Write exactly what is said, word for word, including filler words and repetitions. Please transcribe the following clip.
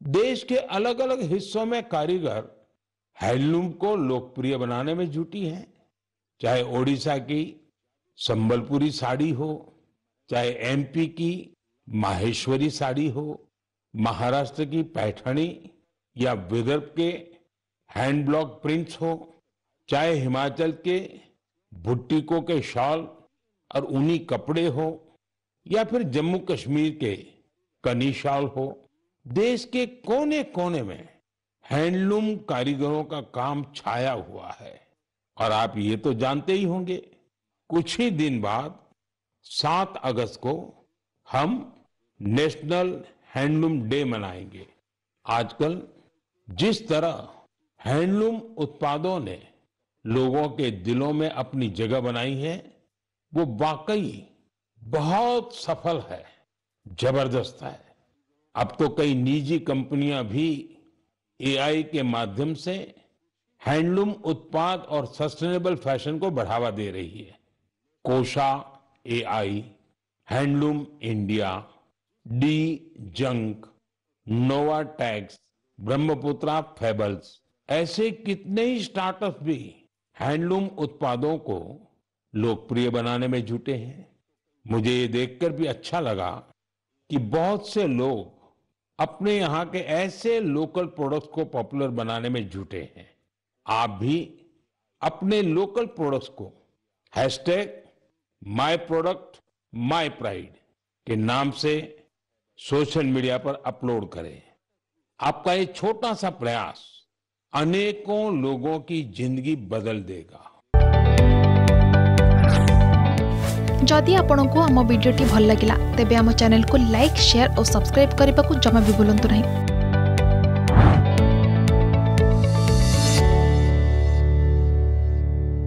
देश के अलग अलग हिस्सों में कारीगर हैंडलूम को लोकप्रिय बनाने में जुटी हैं। चाहे ओडिशा की संबलपुरी साड़ी हो, चाहे एमपी की माहेश्वरी साड़ी हो, महाराष्ट्र की पैठणी या विदर्भ के हैंड ब्लॉक प्रिंट्स हो, चाहे हिमाचल के भुट्टिको के शॉल और ऊनी कपड़े हो, या फिर जम्मू कश्मीर के कनी शॉल हो, देश के कोने कोने में हैंडलूम कारीगरों का काम छाया हुआ है। और आप ये तो जानते ही होंगे, कुछ ही दिन बाद सात अगस्त को हम नेशनल हैंडलूम डे मनाएंगे। आजकल जिस तरह हैंडलूम उत्पादों ने लोगों के दिलों में अपनी जगह बनाई है, वो वाकई बहुत सफल है, जबरदस्त है। अब तो कई निजी कंपनियां भी एआई के माध्यम से हैंडलूम उत्पाद और सस्टेनेबल फैशन को बढ़ावा दे रही है। Kosha AI, Handloom India, D Junk, Nova Tax, Brahmaputra Fables, ऐसे कितने ही स्टार्टअप भी हैंडलूम उत्पादों को लोकप्रिय बनाने में जुटे हैं। मुझे ये देखकर भी अच्छा लगा कि बहुत से लोग अपने यहाँ के ऐसे लोकल प्रोडक्ट्स को पॉपुलर बनाने में जुटे हैं। आप भी अपने लोकल प्रोडक्ट्स को hashtag my product my pride के नाम से सोशल मीडिया पर अपलोड करें। आपका ये छोटा सा प्रयास अनेकों लोगों की जिंदगी बदल देगा। जदि आपंक आम भिडी भल लगा तेब आम चैनल को लाइक, शेयर और सब्सक्राइब करने को जमा भी भूलु नहीं।